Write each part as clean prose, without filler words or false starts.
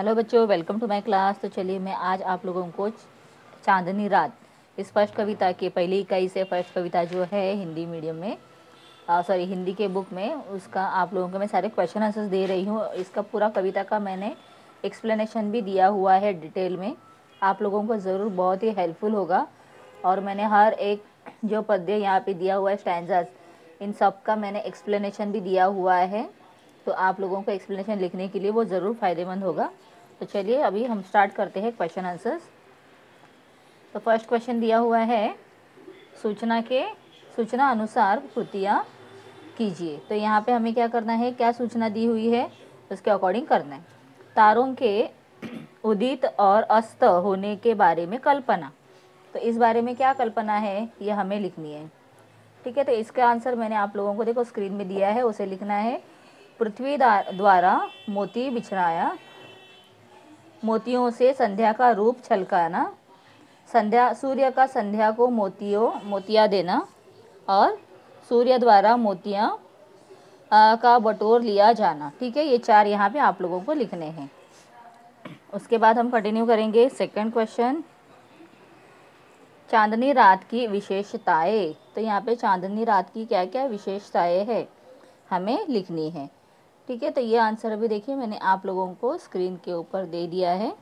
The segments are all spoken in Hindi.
हेलो बच्चों, वेलकम टू माय क्लास। तो चलिए मैं आज आप लोगों को चांदनी रात इस फर्स्ट कविता के पहली इकाई से फर्स्ट कविता जो है हिंदी मीडियम में हिंदी के बुक में उसका आप लोगों को मैं सारे क्वेश्चन आंसर्स दे रही हूँ। इसका पूरा कविता का मैंने एक्सप्लेनेशन भी दिया हुआ है डिटेल में, आप लोगों को ज़रूर बहुत ही हेल्पफुल होगा। और मैंने हर एक जो पद्य यहाँ पे दिया हुआ है स्टैंजास, इन सब का मैंने एक्सप्लेनेशन भी दिया हुआ है, तो आप लोगों को एक्सप्लेनेशन लिखने के लिए वो ज़रूर फ़ायदेमंद होगा। तो चलिए अभी हम स्टार्ट करते हैं क्वेश्चन आंसर्स। तो फर्स्ट क्वेश्चन दिया हुआ है, सूचना अनुसार कृतियाँ कीजिए। तो यहाँ पे हमें क्या करना है, क्या सूचना दी हुई है उसके अकॉर्डिंग करना है। तारों के उदित और अस्त होने के बारे में कल्पना, तो इस बारे में क्या कल्पना है ये हमें लिखनी है। ठीक है, तो इसका आंसर मैंने आप लोगों को देखो स्क्रीन में दिया है, उसे लिखना है। पृथ्वी द्वारा मोती बिछड़ाया, मोतियों से संध्या का रूप छलकाना, सूर्य का संध्या को मोतिया देना, और सूर्य द्वारा मोतियां का बटोर लिया जाना। ठीक है, ये चार यहाँ पे आप लोगों को लिखने हैं। उसके बाद हम कंटिन्यू करेंगे सेकंड क्वेश्चन, चांदनी रात की विशेषताएं। तो यहाँ पे चांदनी रात की क्या क्या विशेषताएं है हमें लिखनी है। ठीक है, तो ये आंसर अभी देखिए मैंने आप लोगों को स्क्रीन के ऊपर दे दिया है।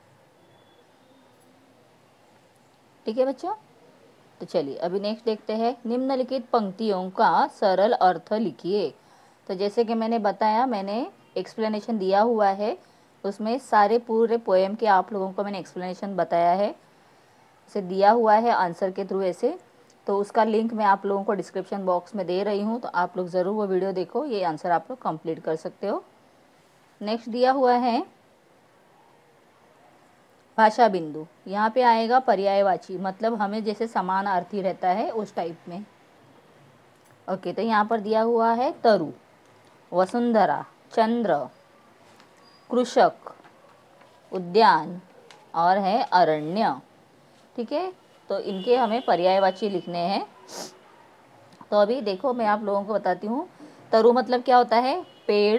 ठीक है बच्चों, तो चलिए अभी नेक्स्ट देखते हैं, निम्नलिखित पंक्तियों का सरल अर्थ लिखिए। तो जैसे कि मैंने बताया, मैंने एक्सप्लेनेशन दिया हुआ है, उसमें सारे पूरे पोएम के आप लोगों को मैंने एक्सप्लेनेशन बताया है, उसे दिया हुआ है आंसर के थ्रू ऐसे। तो उसका लिंक मैं आप लोगों को डिस्क्रिप्शन बॉक्स में दे रही हूँ, तो आप लोग ज़रूर वो वीडियो देखो, ये आंसर आप लोग कंप्लीट कर सकते हो। नेक्स्ट दिया हुआ है भाषा बिंदु, यहाँ पे आएगा पर्यायवाची, मतलब हमें जैसे समानार्थी रहता है उस टाइप में। ओके, तो यहाँ पर दिया हुआ है तरु, वसुंधरा, चंद्र, कृषक, उद्यान और है अरण्य। ठीक है, तो इनके हमें पर्यायवाची लिखने हैं। तो अभी देखो मैं आप लोगों को बताती हूँ, तरु मतलब क्या होता है, पेड़,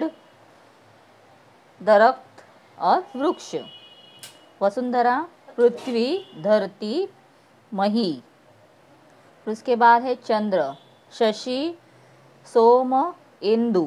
दरख्त और वृक्ष। वसुंधरा पृथ्वी, धरती, मही। उसके बाद है चंद्र, शशि, सोम, इंदु।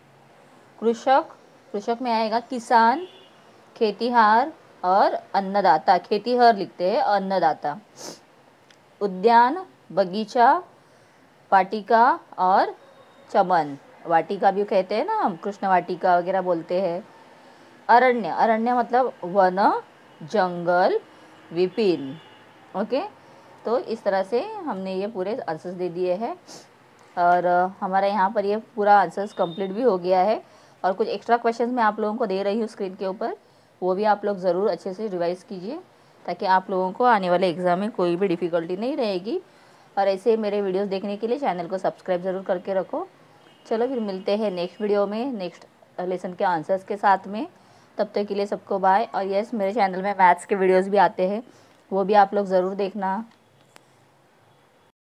कृषक में आएगा किसान, खेतीहार और अन्नदाता, खेतीहर लिखते हैं, अन्नदाता। उद्यान बगीचा, वाटिका और चमन, वाटिका भी कहते हैं ना हम, कृष्ण वाटिका वगैरह बोलते हैं। अरण्य मतलब वन, जंगल, विपिन। ओके, तो इस तरह से हमने ये पूरे आंसर्स दे दिए हैं, और हमारा यहाँ पर ये पूरा आंसर्स कंप्लीट भी हो गया है। और कुछ एक्स्ट्रा क्वेश्चंस मैं आप लोगों को दे रही हूँ स्क्रीन के ऊपर, वो भी आप लोग ज़रूर अच्छे से रिवाइज कीजिए, ताकि आप लोगों को आने वाले एग्ज़ाम में कोई भी डिफ़िकल्टी नहीं रहेगी। और ऐसे मेरे वीडियोज़ देखने के लिए चैनल को सब्सक्राइब ज़रूर करके रखो। चलो फिर मिलते हैं नेक्स्ट वीडियो में, नेक्स्ट लेसन के आंसर्स के साथ में। तब तक के लिए सबको बाय। और यस, मेरे चैनल में मैथ्स के वीडियोज़ भी आते हैं, वो भी आप लोग ज़रूर देखना।